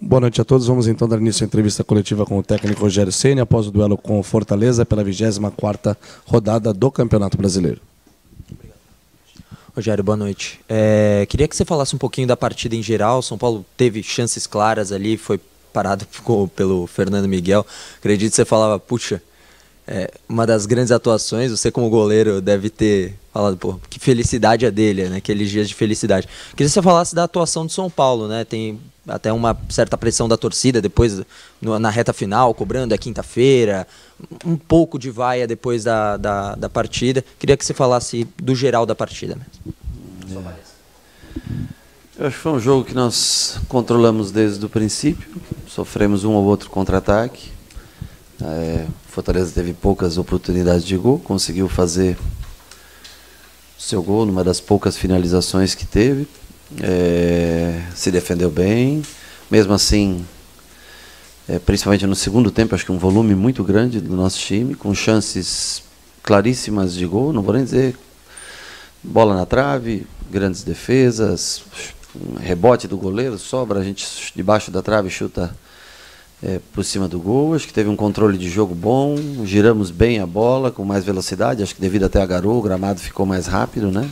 Boa noite a todos. Vamos então dar início à entrevista coletiva com o técnico Rogério Ceni após o duelo com o Fortaleza pela 24ª rodada do Campeonato Brasileiro. Rogério, boa noite. Queria que você falasse um pouquinho da partida em geral. São Paulo teve chances claras ali, foi parado pelo Fernando Miguel. Acredito que você falava, puxa, uma das grandes atuações, você como goleiro deve ter falado, pô, que felicidade a dele, né? Aqueles dias de felicidade. Queria que você falasse da atuação do São Paulo, né? Tem até uma certa pressão da torcida depois, na reta final, cobrando, quinta-feira, um pouco de vaia depois da partida. Queria que você falasse do geral da partida mesmo. Eu acho que foi um jogo que nós controlamos desde o princípio, sofremos um ou outro contra-ataque. Fortaleza teve poucas oportunidades de gol, conseguiu fazer seu gol numa das poucas finalizações que teve. Se defendeu bem, mesmo assim, principalmente no segundo tempo, acho que um volume muito grande do nosso time, com chances claríssimas de gol, não vou nem dizer bola na trave, grandes defesas, um rebote do goleiro, sobra, a gente debaixo da trave chuta por cima do gol. Acho que teve um controle de jogo bom, giramos bem a bola, com mais velocidade, acho que devido até a garoa, o gramado ficou mais rápido, né?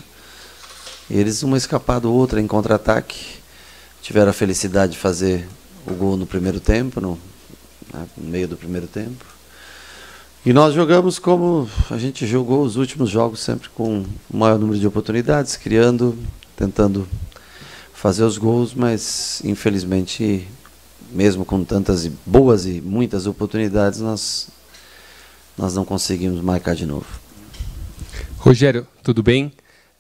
Eles, uma escapada ou outra em contra-ataque, tiveram a felicidade de fazer o gol no primeiro tempo, no meio do primeiro tempo. E nós jogamos como a gente jogou os últimos jogos, sempre com o maior número de oportunidades, criando, tentando fazer os gols, mas infelizmente, mesmo com tantas boas e muitas oportunidades, nós não conseguimos marcar de novo. Rogério, tudo bem?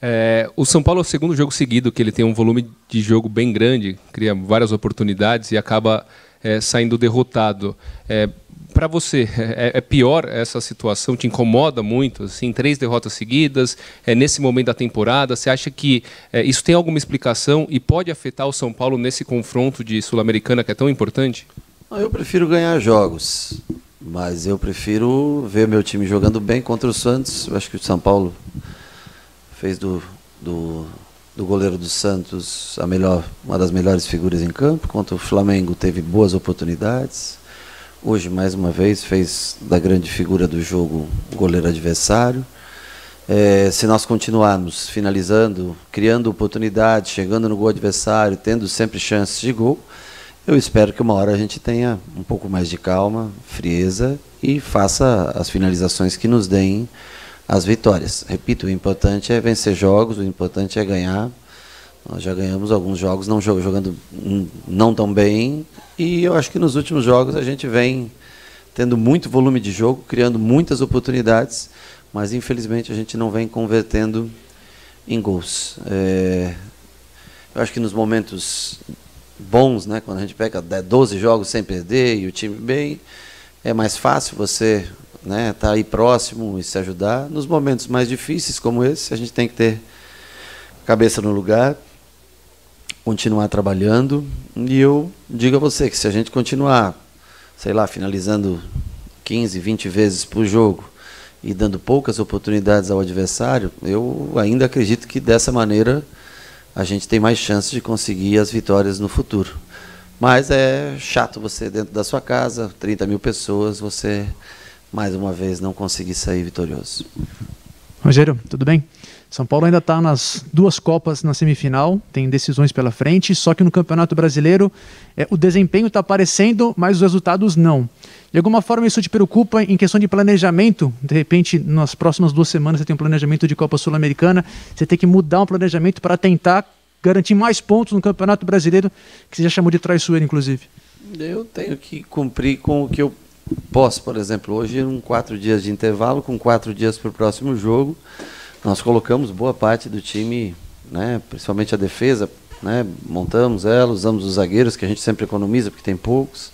O São Paulo é o segundo jogo seguido que ele tem um volume de jogo bem grande, cria várias oportunidades e acaba saindo derrotado. Para você, é pior essa situação? Te incomoda muito? Assim, 3 derrotas seguidas, nesse momento da temporada, você acha que isso tem alguma explicação e pode afetar o São Paulo nesse confronto de Sul-Americana que é tão importante? Eu prefiro ganhar jogos, mas eu prefiro ver meu time jogando bem contra o Santos. Eu acho que o São Paulo fez do goleiro do Santos uma das melhores figuras em campo. Contra o Flamengo teve boas oportunidades. Hoje, mais uma vez, fez da grande figura do jogo o goleiro adversário. Se nós continuarmos finalizando, criando oportunidades, chegando no gol adversário, tendo sempre chances de gol, eu espero que uma hora a gente tenha um pouco mais de calma, frieza e faça as finalizações que nos deem as vitórias. Repito, o importante é vencer jogos, o importante é ganhar. Nós já ganhamos alguns jogos jogando não tão bem, e eu acho que nos últimos jogos a gente vem tendo muito volume de jogo, criando muitas oportunidades, mas infelizmente a gente não vem convertendo em gols. Eu acho que nos momentos bons, né, quando a gente pega 12 jogos sem perder e o time bem, é mais fácil você tá aí próximo e se ajudar. Nos momentos mais difíceis como esse, a gente tem que ter cabeça no lugar, continuar trabalhando. E eu digo a você que se a gente continuar, sei lá, finalizando 15, 20 vezes por jogo e dando poucas oportunidades ao adversário, eu ainda acredito que dessa maneira a gente tem mais chances de conseguir as vitórias no futuro. Mas é chato você dentro da sua casa, 30 mil pessoas, você mais uma vez não conseguir sair vitorioso. Rogério, tudo bem? São Paulo ainda está nas 2 Copas na semifinal, tem decisões pela frente, só que no Campeonato Brasileiro o desempenho está aparecendo, mas os resultados não. De alguma forma isso te preocupa em questão de planejamento? De repente, nas próximas 2 semanas você tem um planejamento de Copa Sul-Americana, você tem que mudar um planejamento para tentar garantir mais pontos no Campeonato Brasileiro, que você já chamou de traiçoeiro, inclusive. Eu tenho que cumprir com o que eu posso. Por exemplo, hoje, 4 dias de intervalo, com 4 dias para o próximo jogo, nós colocamos boa parte do time, principalmente a defesa, montamos ela, usamos os zagueiros, que a gente sempre economiza, porque tem poucos.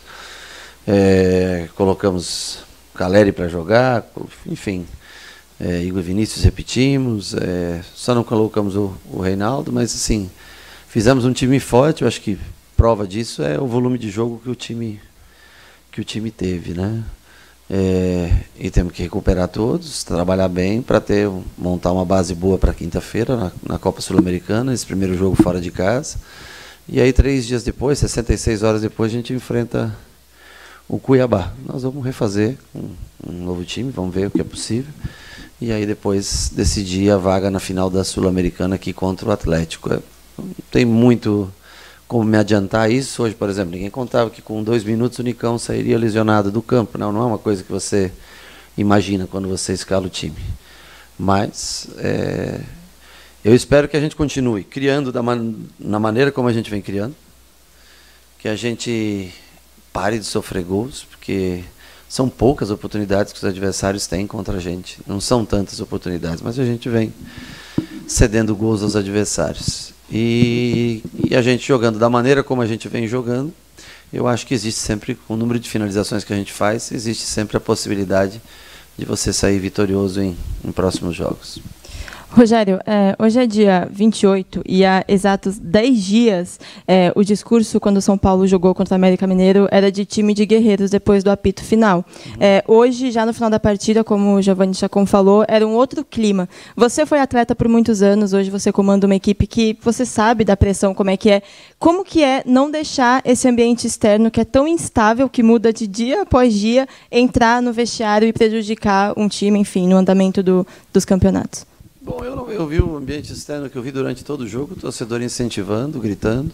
Colocamos Caleri para jogar, enfim, Igor Vinícius repetimos, só não colocamos o Reinaldo, mas assim, fizemos um time forte. Eu acho que prova disso é o volume de jogo que o time teve, né? E temos que recuperar todos, trabalhar bem para montar uma base boa para quinta-feira na Copa Sul-Americana, esse primeiro jogo fora de casa. E aí 3 dias depois, 66 horas depois, a gente enfrenta o Cuiabá. Nós vamos refazer um novo time, vamos ver o que é possível. E aí depois decidir a vaga na final da Sul-Americana aqui contra o Atlético. Não tem muito como me adiantar isso. Hoje, por exemplo, ninguém contava que com 2 minutos o Nicão sairia lesionado do campo. Não é uma coisa que você imagina quando você escala o time. Mas eu espero que a gente continue criando na maneira como a gente vem criando, que a gente pare de sofrer gols, porque são poucas oportunidades que os adversários têm contra a gente. Não são tantas oportunidades, mas a gente vem cedendo gols aos adversários. E a gente jogando da maneira como a gente vem jogando, eu acho que existe sempre, com o número de finalizações que a gente faz, existe sempre a possibilidade de você sair vitorioso em próximos jogos. Rogério, hoje é dia 28 e há exatos 10 dias o discurso, quando o São Paulo jogou contra o América Mineiro, era de time de guerreiros depois do apito final. Hoje, já no final da partida, como o Giovanni Chacon falou, era um outro clima. Você foi atleta por muitos anos, hoje você comanda uma equipe que você sabe da pressão, como é que é. Como que é não deixar esse ambiente externo, que é tão instável, que muda de dia após dia, entrar no vestiário e prejudicar um time, enfim, no andamento dos campeonatos? Bom, eu vi o ambiente externo que eu vi durante todo o jogo, o torcedor incentivando, gritando.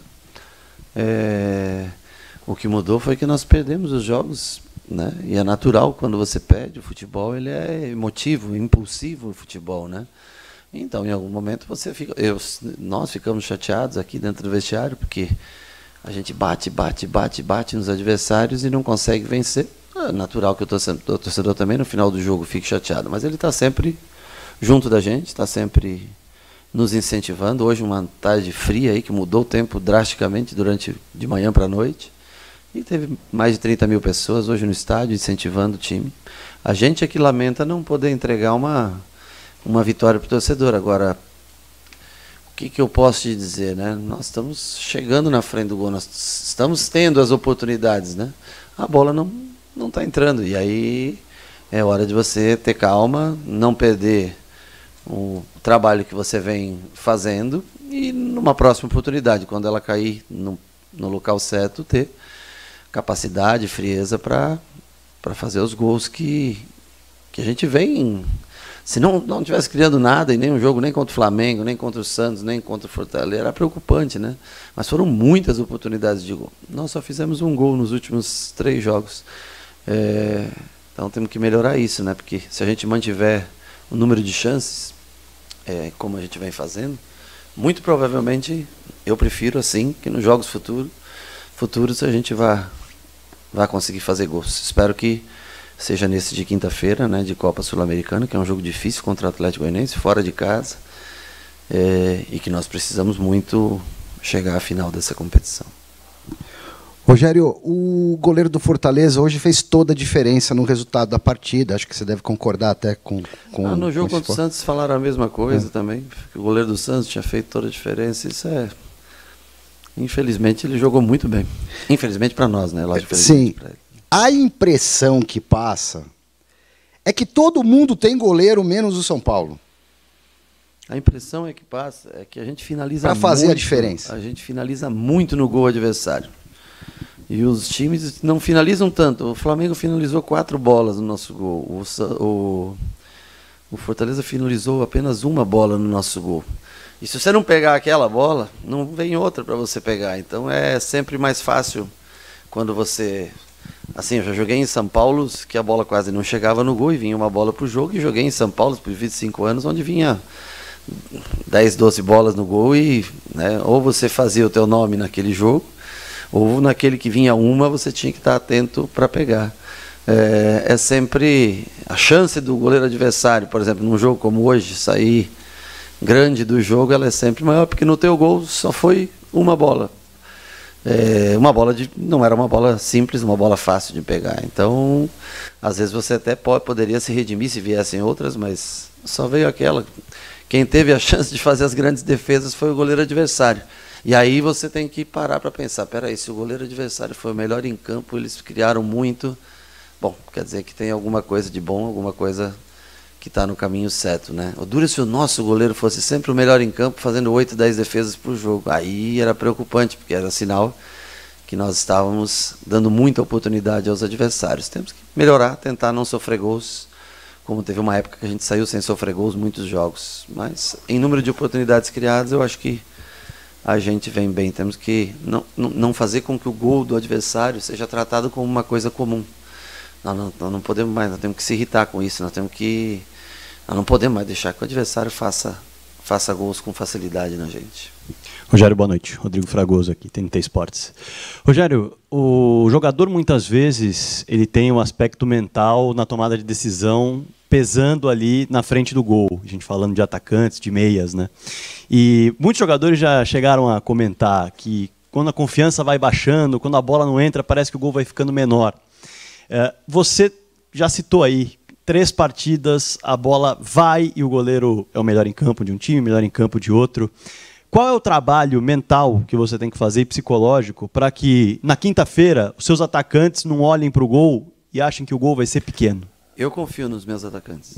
O que mudou foi que nós perdemos os jogos, né? E é natural quando você perde. O futebol ele é emotivo, impulsivo, o futebol, né? Então, em algum momento nós ficamos chateados aqui dentro do vestiário, porque a gente bate nos adversários e não consegue vencer. É natural que o torcedor também no final do jogo fique chateado, mas ele está sempre junto da gente, está sempre nos incentivando. Hoje uma tarde fria aí que mudou o tempo drasticamente de manhã para a noite, e teve mais de 30 mil pessoas hoje no estádio incentivando o time. A gente é que lamenta não poder entregar uma vitória para o torcedor. Agora, o que eu posso te dizer, né? Nós estamos chegando na frente do gol, nós estamos tendo as oportunidades, né? A bola não está entrando, e aí é hora de você ter calma, não perder o trabalho que você vem fazendo, e numa próxima oportunidade, quando ela cair no local certo, ter capacidade, frieza para fazer os gols que a gente vem. Se não tivesse criando nada em nenhum jogo, nem contra o Flamengo, nem contra o Santos, nem contra o Fortaleza, era preocupante, né? Mas foram muitas oportunidades de gol. Nós só fizemos um gol nos últimos 3 jogos. Então temos que melhorar isso, né? Porque se a gente mantiver o número de chances, como a gente vem fazendo, muito provavelmente eu prefiro assim que nos jogos futuros a gente vá conseguir fazer gols. Espero que seja nesse de quinta-feira, né, de Copa Sul-Americana, que é um jogo difícil contra o Atlético Goianiense, fora de casa, e que nós precisamos muito chegar à final dessa competição. Rogério, o goleiro do Fortaleza hoje fez toda a diferença no resultado da partida. Acho que você deve concordar até com no jogo contra o Santos falaram a mesma coisa também. O goleiro do Santos tinha feito toda a diferença. Isso infelizmente ele jogou muito bem. Infelizmente para nós, né? Lógico, sim. Pra ele. A impressão que passa é que todo mundo tem goleiro menos o São Paulo. A impressão que passa é que a gente finaliza para fazer a diferença. A gente finaliza muito no gol adversário. E os times não finalizam tanto. O Flamengo finalizou 4 bolas no nosso gol. O Fortaleza finalizou apenas 1 bola no nosso gol. E se você não pegar aquela bola, não vem outra para você pegar. Então é sempre mais fácil quando você... Assim, eu já joguei em São Paulo, que a bola quase não chegava no gol e vinha uma bola para o jogo. E joguei em São Paulo por 25 anos, onde vinha 10, 12 bolas no gol e, né, ou você fazia o teu nome naquele jogo, ou naquele que vinha uma, você tinha que estar atento para pegar. É sempre a chance do goleiro adversário, por exemplo, num jogo como hoje, sair grande do jogo, ela é sempre maior, porque no teu gol só foi uma bola. Não era uma bola simples, uma bola fácil de pegar. Então, às vezes você até poderia se redimir se viessem outras, mas só veio aquela. Quem teve a chance de fazer as grandes defesas foi o goleiro adversário. E aí você tem que parar para pensar, peraí, se o goleiro adversário foi o melhor em campo, eles criaram muito, bom, quer dizer que tem alguma coisa de bom, alguma coisa está no caminho certo, né? O duro é se o nosso goleiro fosse sempre o melhor em campo, fazendo 8, 10 defesas por jogo. Aí era preocupante, porque era sinal que nós estávamos dando muita oportunidade aos adversários. Temos que melhorar, tentar não sofrer gols, como teve uma época que a gente saiu sem sofrer gols muitos jogos. Mas em número de oportunidades criadas, eu acho que a gente vem bem. Temos que não fazer com que o gol do adversário seja tratado como uma coisa comum. Nós não podemos mais, nós temos que se irritar com isso, nós não podemos mais deixar que o adversário faça gols com facilidade na gente. Rogério, boa noite. Rodrigo Fragoso aqui, TNT Esportes. Rogério, o jogador muitas vezes ele tem um aspecto mental na tomada de decisão pesando ali na frente do gol. A gente falando de atacantes, de meias, né? E muitos jogadores já chegaram a comentar que quando a confiança vai baixando, quando a bola não entra, parece que o gol vai ficando menor. Você já citou aí 3 partidas, a bola vai e o goleiro é o melhor em campo de um time, o melhor em campo de outro. Qual é o trabalho mental que você tem que fazer e psicológico para que na quinta-feira os seus atacantes não olhem para o gol e achem que o gol vai ser pequeno? Eu confio nos meus atacantes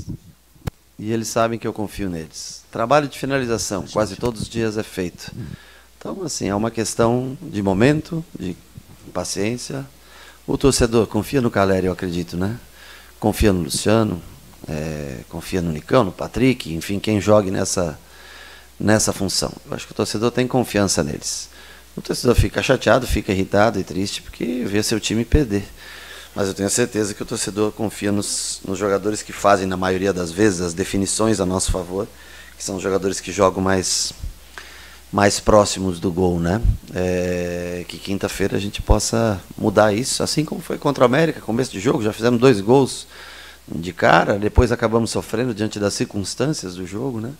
e eles sabem que eu confio neles. Trabalho de finalização, quase todos os dias é feito. Então, assim, é uma questão de momento, de paciência. O torcedor confia no Caleri, eu acredito, né? Confia no Luciano, confia no Nicão, no Patrick, enfim, quem jogue nessa função. Eu acho que o torcedor tem confiança neles. O torcedor fica chateado, fica irritado e triste porque vê seu time perder. Mas eu tenho certeza que o torcedor confia nos jogadores que fazem, na maioria das vezes, as definições a nosso favor, que são os jogadores que jogam mais próximos do gol, né? Que quinta-feira a gente possa mudar isso, assim como foi contra o América, começo de jogo, já fizemos 2 gols de cara, depois acabamos sofrendo diante das circunstâncias do jogo, né?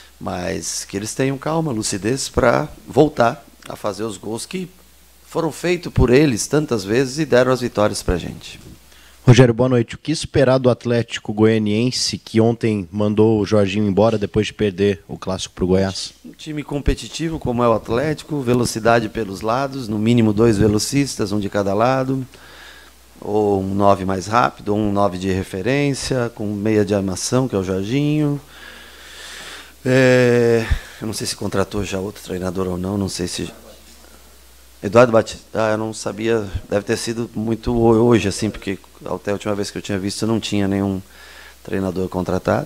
Mas que eles tenham calma, lucidez para voltar a fazer os gols que foram feitos por eles tantas vezes e deram as vitórias para a gente. Rogério, boa noite. O que esperar do Atlético Goianiense, que ontem mandou o Jorginho embora depois de perder o clássico para o Goiás? Um time competitivo como é o Atlético, velocidade pelos lados, no mínimo 2 velocistas, um de cada lado, ou um 9 mais rápido, ou um 9 de referência, com meia de armação, que é o Jorginho. Eu não sei se contratou já outro treinador ou não sei se... Eduardo Batista, eu não sabia, deve ter sido muito hoje, assim, porque até a última vez que eu tinha visto não tinha nenhum treinador contratado.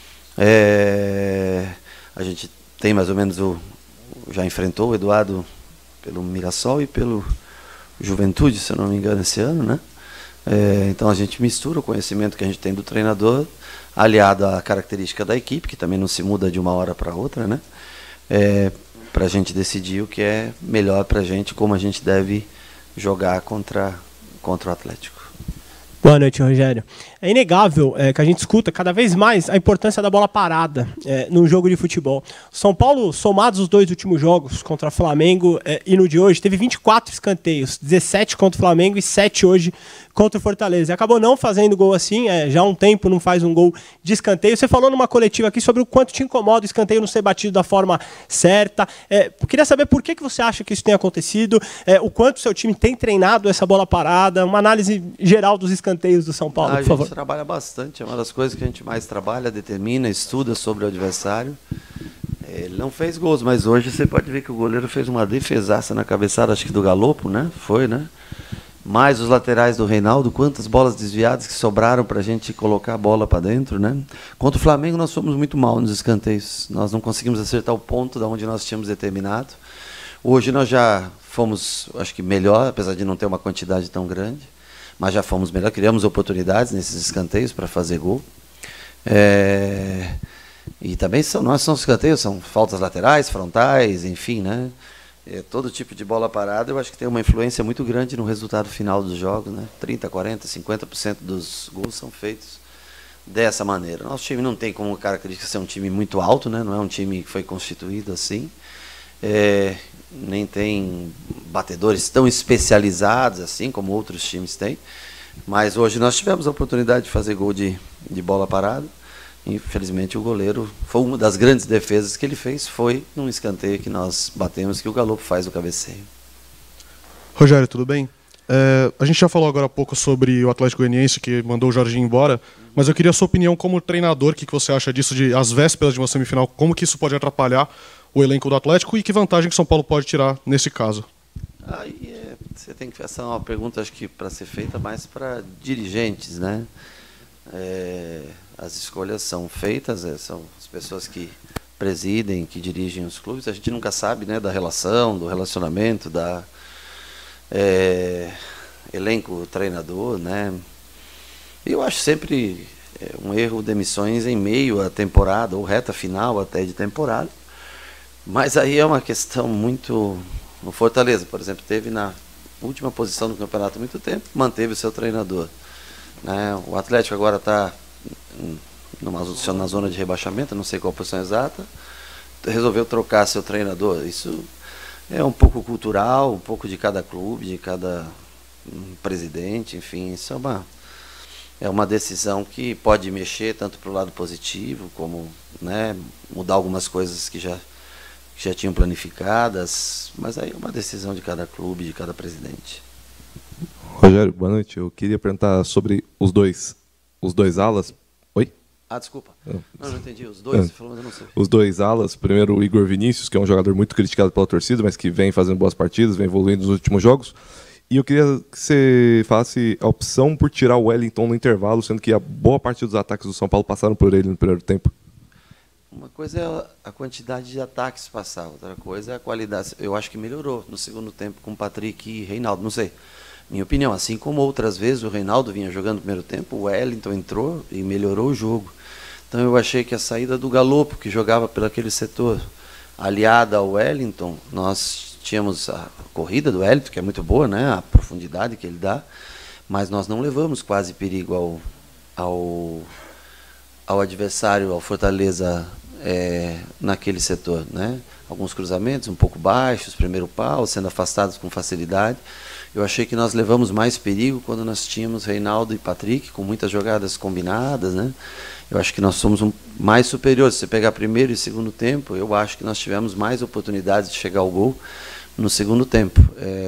A gente tem mais ou menos já enfrentou o Eduardo pelo Mirassol e pelo Juventude, se eu não me engano, esse ano, né? Então a gente mistura o conhecimento que a gente tem do treinador, aliado à característica da equipe, que também não se muda de uma hora para outra, né? Para a gente decidir o que é melhor para a gente, como a gente deve jogar contra o Atlético. Boa noite, Rogério. É inegável que a gente escuta cada vez mais a importância da bola parada no jogo de futebol. São Paulo, somados os 2 últimos jogos contra o Flamengo e no de hoje, teve 24 escanteios, 17 contra o Flamengo e 7 hoje contra o Fortaleza. E acabou não fazendo gol assim, já há um tempo não faz um gol de escanteio. Você falou numa coletiva aqui sobre o quanto te incomoda o escanteio não ser batido da forma certa. Queria saber por que você acha que isso tem acontecido, o quanto o seu time tem treinado essa bola parada, uma análise geral dos escanteios do São Paulo, por favor. A gente trabalha bastante, é uma das coisas que a gente mais trabalha, determina, estuda sobre o adversário. Ele não fez gols, mas hoje você pode ver que o goleiro fez uma defesaça na cabeçada, acho que do Galopo, né? Foi, né? Mais os laterais do Reinaldo, quantas bolas desviadas que sobraram para a gente colocar a bola para dentro, né? Contra o Flamengo nós fomos muito mal nos escanteios, nós não conseguimos acertar o ponto da onde nós tínhamos determinado. Hoje nós já fomos, acho que melhor, apesar de não ter uma quantidade tão grande, mas já fomos melhor, criamos oportunidades nesses escanteios para fazer gol. E também não são escanteios, são faltas laterais, frontais, enfim, né? Todo tipo de bola parada, eu acho que tem uma influência muito grande no resultado final dos jogos, né? 30%, 40%, 50% dos gols são feitos dessa maneira. Nosso time não tem como característica ser um time muito alto, né? Não é um time que foi constituído assim. Nem tem batedores tão especializados assim como outros times têm. Mas hoje nós tivemos a oportunidade de fazer gol de bola parada. Infelizmente o goleiro, foi uma das grandes defesas que ele fez, foi num escanteio que nós batemos, que o Galopo faz o cabeceio. Rogério, tudo bem? A gente já falou agora há pouco sobre o Atlético Goianiense, que mandou o Jorginho embora, mas eu queria a sua opinião como treinador, o que você acha disso, de às vésperas de uma semifinal, como que isso pode atrapalhar o elenco do Atlético e que vantagem que o São Paulo pode tirar nesse caso? Você tem que fazer uma pergunta, acho que para ser feita mais para dirigentes, né? As escolhas são feitas, são as pessoas que presidem, que dirigem os clubes. A gente nunca sabe, né, da relação, do relacionamento, da elenco treinador, né? Eu acho sempre um erro demissões em meio à temporada ou reta final até de temporada. Mas aí é uma questão muito... O Fortaleza, por exemplo, teve na última posição do campeonato há muito tempo, manteve o seu treinador, né? O Atlético agora está na zona de rebaixamento, não sei qual a posição exata, resolveu trocar seu treinador. Isso é um pouco cultural, um pouco de cada clube, de cada presidente, enfim, isso é uma decisão que pode mexer tanto para o lado positivo, como, né, mudar algumas coisas que já tinham planificadas, mas aí é uma decisão de cada clube, de cada presidente. Rogério, boa noite. Eu queria perguntar sobre os dois alas. Oi? Desculpa. Não entendi. Os dois, você falou, mas eu não sei. Os dois alas. Primeiro, o Igor Vinícius, que é um jogador muito criticado pela torcida, mas que vem fazendo boas partidas, vem evoluindo nos últimos jogos. E eu queria que você falasse a opção por tirar o Wellington no intervalo, sendo que a boa parte dos ataques do São Paulo passaram por ele no primeiro tempo. Uma coisa é a quantidade de ataques passados, outra coisa é a qualidade. Eu acho que melhorou no segundo tempo com Patrick e Reinaldo, não sei. Minha opinião, assim como outras vezes o Reinaldo vinha jogando no primeiro tempo, o Wellington entrou e melhorou o jogo. Então eu achei que a saída do Galopo, que jogava pelo aquele setor, aliada ao Wellington, nós tínhamos a corrida do Wellington, que é muito boa, né? A profundidade que ele dá, mas nós não levamos quase perigo ao adversário, ao Fortaleza, naquele setor, né? Alguns cruzamentos um pouco baixos, primeiro pau, sendo afastados com facilidade. Eu achei que nós levamos mais perigo quando nós tínhamos Reinaldo e Patrick, com muitas jogadas combinadas, né? Eu acho que nós somos mais superiores. Se você pegar primeiro e segundo tempo, eu acho que nós tivemos mais oportunidades de chegar ao gol no segundo tempo.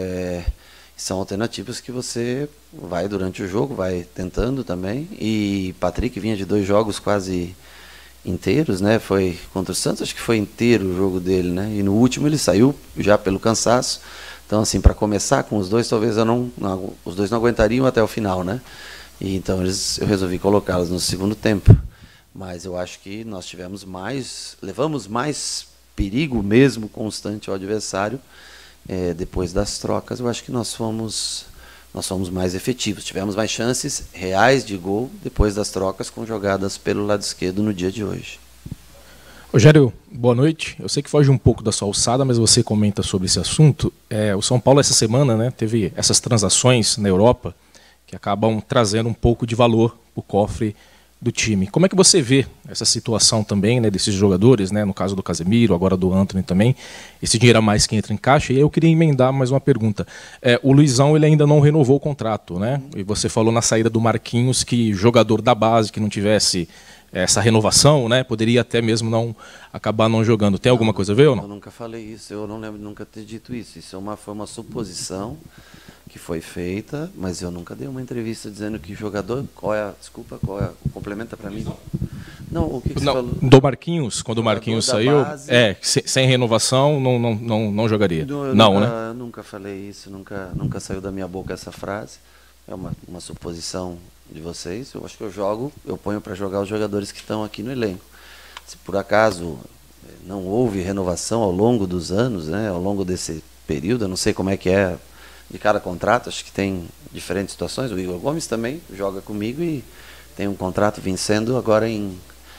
São alternativas que você vai durante o jogo, vai tentando também. E Patrick vinha de 2 jogos quase inteiros, né? Foi contra o Santos, acho que foi inteiro o jogo dele, né? E no último ele saiu já pelo cansaço. Então, assim, para começar com os dois, talvez os dois não aguentariam até o final, né? E então eu resolvi colocá-los no segundo tempo. Mas eu acho que nós levamos mais perigo mesmo constante ao adversário. Depois das trocas, eu acho que nós fomos mais efetivos. Tivemos mais chances reais de gol depois das trocas com jogadas pelo lado esquerdo no dia de hoje. Rogério, boa noite. Eu sei que foge um pouco da sua alçada, mas você comenta sobre esse assunto. O São Paulo essa semana, né, teve essas transações na Europa que acabam trazendo um pouco de valor para o cofre do time. Como é que você vê essa situação também, né, desses jogadores, né, no caso do Casemiro, agora do Antony também, esse dinheiro a mais que entra em caixa? E aí eu queria emendar mais uma pergunta. O Luizão, ele ainda não renovou o contrato, né? E você falou na saída do Marquinhos que jogador da base que não tivesse essa renovação, né, poderia até mesmo acabar não jogando. Tem alguma coisa a ver ou não? Eu nunca falei isso, eu não lembro de nunca ter dito isso. Isso foi uma suposição que foi feita, mas eu nunca dei uma entrevista dizendo que jogador... complementa para mim. Não, o que você falou? Do Marquinhos, quando o Marquinhos saiu, sem renovação, não jogaria. Não, né? Eu nunca falei isso, nunca saiu da minha boca essa frase. É uma suposição de vocês. Eu acho que eu ponho para jogar os jogadores que estão aqui no elenco. Se por acaso não houve renovação ao longo dos anos, né, ao longo desse período, eu não sei como é que é de cada contrato, acho que tem diferentes situações. O Igor Gomes também joga comigo e tem um contrato vencendo agora em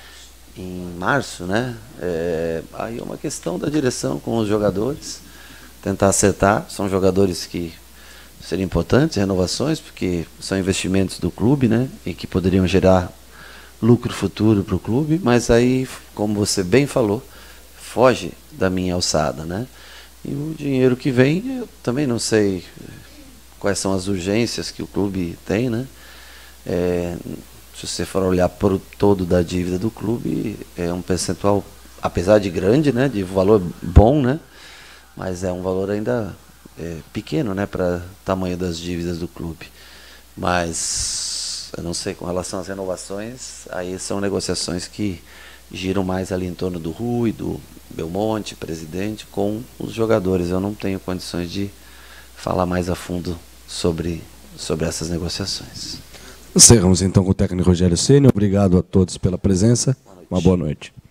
março, né? Aí é uma questão da direção com os jogadores, tentar acertar. São jogadores que seriam importantes, renovações, porque são investimentos do clube, né? E que poderiam gerar lucro futuro para o clube, mas aí, como você bem falou, foge da minha alçada, né? E o dinheiro que vem, eu também não sei quais são as urgências que o clube tem, né? Se você for olhar para o todo da dívida do clube, é um percentual, apesar de grande, né? De valor bom, né? Mas é um valor ainda pequeno, né, para tamanho das dívidas do clube. Mas eu não sei, com relação às renovações, aí são negociações que giram mais ali em torno do Rui, do Belmonte, presidente, com os jogadores. Eu não tenho condições de falar mais a fundo sobre essas negociações. Encerramos então com o técnico Rogério Ceni. Obrigado a todos pela presença. Uma boa noite.